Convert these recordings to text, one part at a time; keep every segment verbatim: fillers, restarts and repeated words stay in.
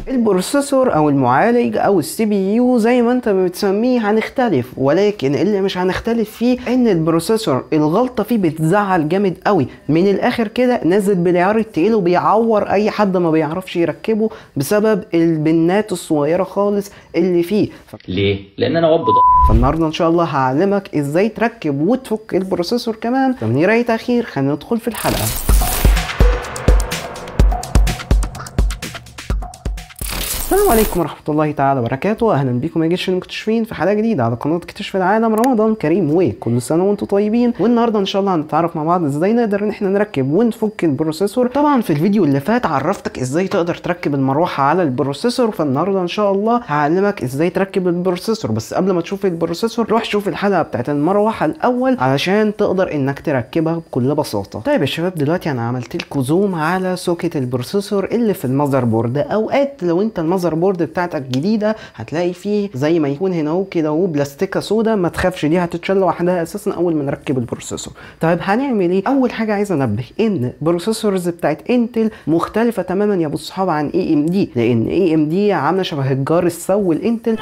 البروسيسور او المعالج او السي بي يو زي ما انت بتسميه هنختلف، ولكن اللي مش هنختلف فيه ان البروسيسور الغلطه فيه بتزعل جامد قوي. من الاخر كده نازل بالعيار التقيل وبيعور اي حد ما بيعرفش يركبه بسبب البنات الصغيره خالص اللي فيه. ليه؟ لان انا وب. فالنهارده ان شاء الله هعلمك ازاي تركب وتفك البروسيسور كمان. فمن غير تاخير خلينا ندخل في الحلقه. السلام عليكم ورحمة الله تعالى وبركاته، أهلا بكم يا جيش المكتشفين في حلقة جديدة على قناة اكتشف العالم. رمضان كريم وكل سنة وانتم طيبين. والنهاردة إن شاء الله هنتعرف مع بعض ازاي نقدر إن احنا نركب ونفك البروسيسور. طبعا في الفيديو اللي فات عرفتك ازاي تقدر تركب المروحة على البروسيسور، فالنهاردة إن شاء الله هعلمك ازاي تركب البروسيسور. بس قبل ما تشوف البروسيسور روح شوف الحلقة بتاعت المروحة الأول علشان تقدر إنك تركبها بكل بساطة. طيب يا شباب، دلوقتي أنا عملت لكم زوم على سوكت البروسيسور اللي في المذر بورد. أوقات لو أنت المذر بورد بتاعتك جديده هتلاقي فيه زي ما يكون هنا اهو كده اهو بلاستيكه سودا، ما تخافش دي هتتشال لوحدها اساسا اول ما نركب البروسيسور. طيب هنعمل ايه؟ اول حاجه عايز انبه ان البروسيسورز بتاعت انتل مختلفه تماما يا ابو الصحاب عن اي ام دي، لان اي ام دي عامله شبه الجار السو الانتل،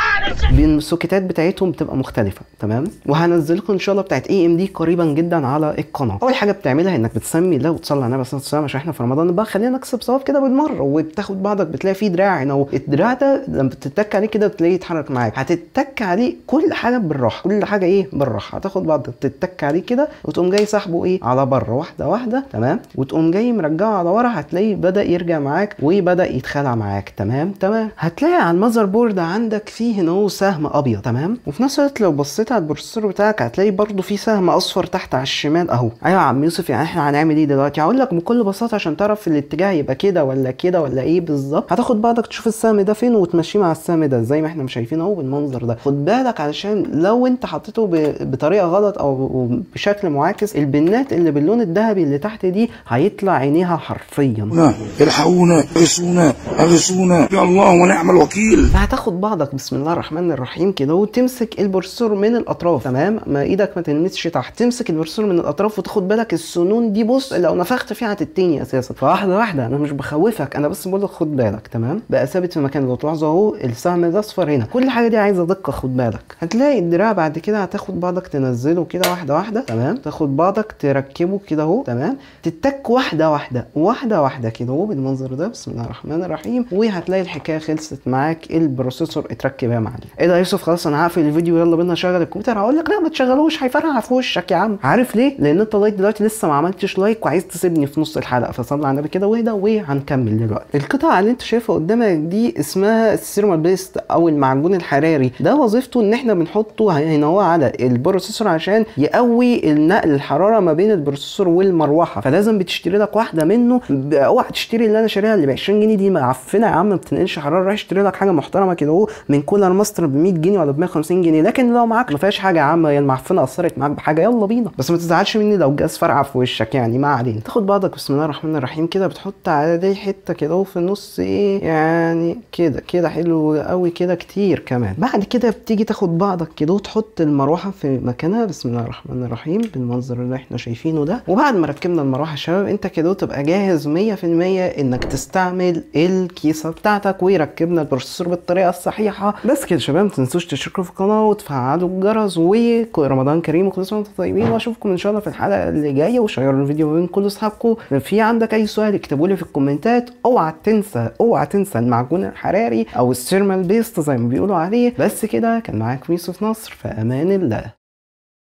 السوكيتات بتاعتهم بتبقى مختلفه. تمام، وهنزل لكم ان شاء الله بتاعت اي ام دي قريبا جدا على القناه. اول حاجه بتعملها انك بتسمي الله وتصلي على النبي صلى الله عليه وسلم عشان احنا في رمضان بقى، خلينا نكسب ثواب كده بالمره. وبتاخد بعضك بتلاقي فيه دراع هنا، الدراع ده لما بتتك عليه كده بتلاقيه يتحرك معاك. هتتك عليه كل حاجه بالراحه، كل حاجه ايه بالراحه. هتاخد بعضك تتك عليه كده وتقوم جاي سحبه ايه على بره واحده واحده. تمام، وتقوم جاي مرجعه على ورا، هتلاقيه بدا يرجع معاك وبدا يتخلع معاك. تمام تمام. هتلاقي على المذر بورد عندك فيه هنا هو سهم ابيض. تمام، وفي نفس الوقت لو بصيت على البروسيسور بتاعك هتلاقي برده فيه سهم اصفر تحت على الشمال اهو. ايوه يا عم يوسف، يعني احنا هنعمل ايه دلوقتي؟ هقول لك بكل بساطه عشان تعرف الاتجاه يبقى كده ولا كده ولا ايه بالظبط. هتاخد بعضك تشوف السهم ده فين وتمشيه مع السهم ده زي ما احنا مش شايفين اهو بالمنظر ده. خد بالك علشان لو انت حطيته بطريقه غلط او بشكل معاكس، البنات اللي باللون الذهبي اللي تحت دي هيطلع عينيها حرفيا. الحقونا، اغثونا اغثونا يا الله ونعم الوكيل. فهتاخد بعضك بسم الله الرحمن الرحيم كده وتمسك البروسيسور من الاطراف. تمام، ما ايدك ما تلمسش تحت. تمسك البروسيسور من الاطراف وتاخد بالك السنون دي، بص لو نفخت فيها هتتني اساسا. فواحده واحده، انا مش بخوفك، انا بس بقول لك خد بالك. تمام، بقى ثابت في مكانه. لو تلاحظوا اهو السهم ده اصفر هنا. كل حاجه دي عايزه دقه، خد بالك. هتلاقي الدراع بعد كده هتاخد بعضك تنزله كده واحده واحده. تمام، تاخد بعضك تركبه كده اهو. تمام، تتك واحده واحده واحده واحده كده اهو بالمنظر ده بسم الله الرحمن الرحيم. وهتلاقي الحكايه خلصت معاك، البروسيسور اتركب يا معلم. ايه ده يا يوسف؟ خلاص انا هقفل الفيديو، يلا بينا نشغل الكمبيوتر. هقول لك لا ما تشغلوش، هيفرقع في وشك يا عم. عارف ليه؟ لان انت لغايه دلوقتي لسه ما عملتش لايك وعايز تسيبني في نص الحلقه. فصلي على النبي كده واهدى وهنكمل دلوقتي. القطعه اللي انت شايفها قدامك دي اسمها السيرمال بيست او المعجون الحراري. ده وظيفته ان احنا بنحطه هنا هو على البروسيسور عشان يقوي النقل الحراره ما بين البروسيسور والمروحه. فلازم بتشتري لك واحده منه. اوعى تشتري اللي انا شاريها اللي ب عشرين جنيه دي معفنه يا عم، ما بتنقلش حراره. روح اشتري لك حاجه محترمه كده اهو من كولر ماستر ب مية جنيه ولا ب مية وخمسين جنيه. لكن لو معاك ما فيهاش حاجه يا عم، هي المعفنه اثرت معاك بحاجه، يلا بينا. بس ما تزعلش مني لو الجهاز فرقع في وشك، يعني ما علينا. تاخد بعضك بسم الله الرحمن الرحيم كده، بتحط على دي حته كده اهو في النص ايه يعني كده كده حلو قوي كده كتير كمان. بعد كده بتيجي تاخد بعضك كده وتحط المروحه في مكانها بسم الله الرحمن الرحيم بالمنظر اللي احنا شايفينه ده. وبعد ما ركبنا المروحه يا شباب، انت كده تبقى جاهز مية في المية انك تستعمل الكيسه بتاعتك ويركبنا البروسيسور بالطريقه الصحيحه. بس كده يا شباب، ما تنسوش تشتركوا في القناه وتفعلوا الجرس. ورمضان كريم وكل سنه وانتم طيبين، واشوفكم ان شاء الله في الحلقه اللي جايه. وشيروا الفيديو بين كل اصحابكم. في عندك اي سؤال اكتبوا لي في الكومنتات. اوعى تنسى اوعى تنسى المعجون الحراري او السيرمال بيست زي ما بيقولوا عليه. بس كده كان معاكم يوسف نصر، في امان الله.